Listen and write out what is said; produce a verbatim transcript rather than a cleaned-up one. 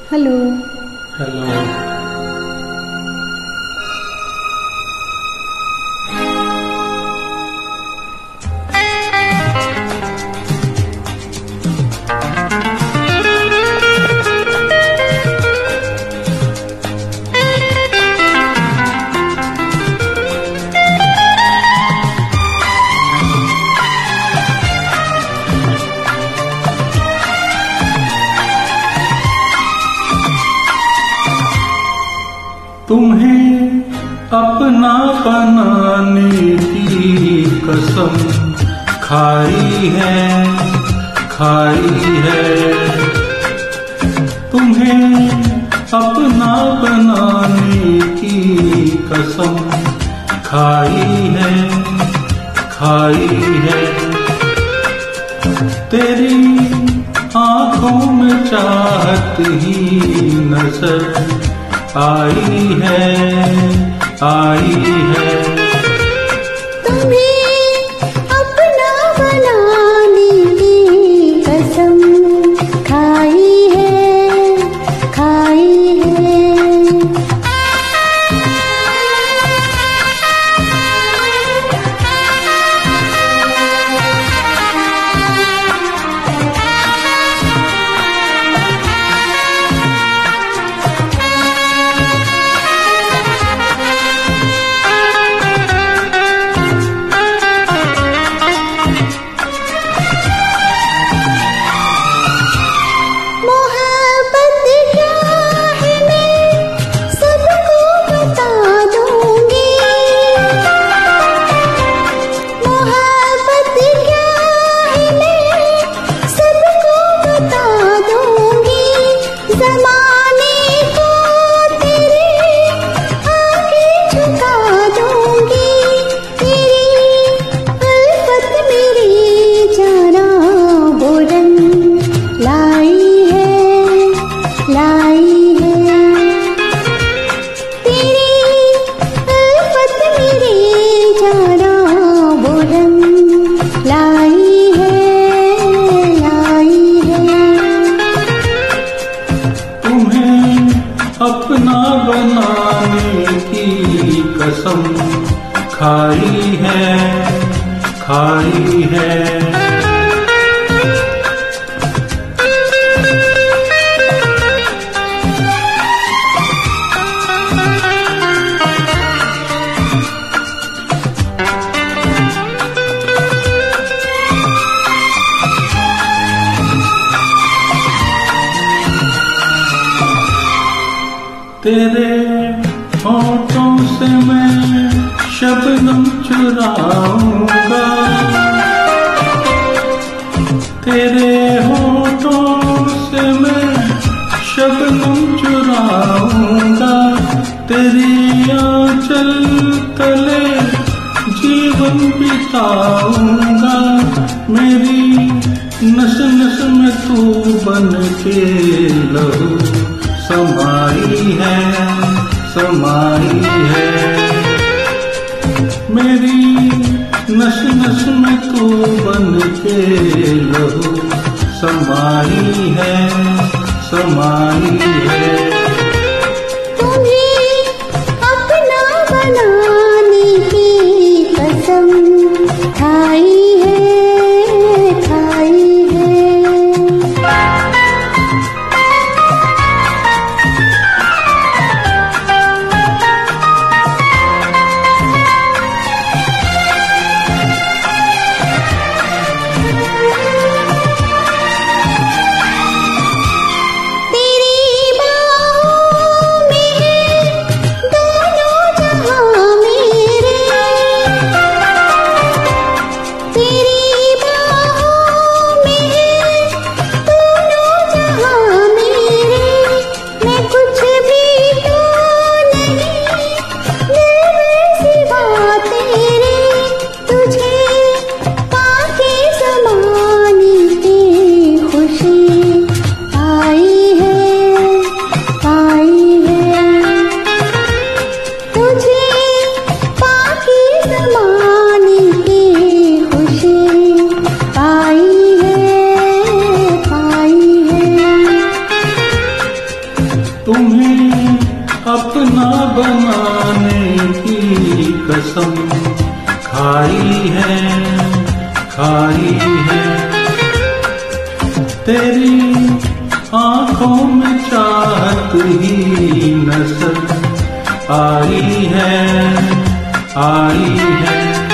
Hello. Hello. तुम्हें अपना बनाने की कसम खाई है, खाई है। तुम्हें अपना बनाने की कसम खाई है, खाई है। तेरी आंखों में चाहत ही नजर आई है, आई है। तुम्हें अपना बनाने की कसम खाई है, खाई है। अपना बनाने की कसम खाई है, खाई है। तेरे होठों से मैं शबनम चुराऊंगा, तेरे होठों से मैं शबनम चुराऊंगा। तेरी आंचल तले जीवन बिताऊंगा। मेरी नस नस में तू बन के लहू समाई है, समाई है। मेरी नस नस में तू बन के लहू समाई है, समाई है। तुम्हें अपना बनाने की कसम खाई है, खाई है। तेरी अपना बनाने की कसम खाई है, खाई है। तेरी आंखों में चाहत ही नजर आई है, आई है।